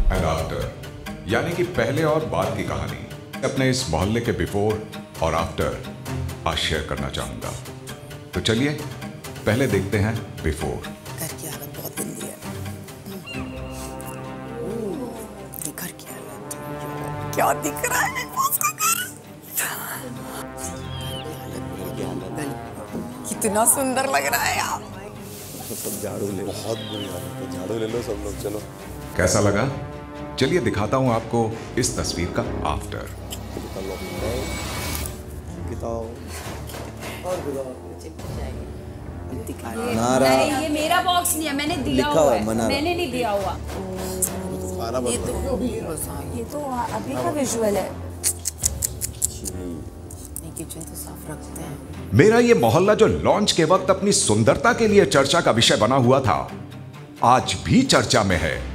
And after, यानी कि पहले और बाद की कहानी अपने इस मोहल्ले के बिफोर और आफ्टर आज शेयर करना चाहूंगा। तो चलिए पहले देखते हैं बिफोर। घर की हालत बहुत गंदी है। ये घर की हालत क्या दिख रहा है? कितना सुंदर लग रहा है यार। सब झाड़ू ले, बहुत बुरी हालत है, झाड़ू ले लो सब लोग। चलो कैसा लगा? चलिए दिखाता हूं आपको इस तस्वीर का आफ्टर। नहीं, ये मेरा बॉक्स नहीं है, मैंने दिया हुआ है, मैंने नहीं दिया हुआ। ये तो अभी का विजुअल है। किचन तो साफ रखते हैं। मेरा ये मोहल्ला जो लॉन्च के वक्त अपनी सुंदरता के लिए चर्चा का विषय बना हुआ था, आज भी चर्चा में है।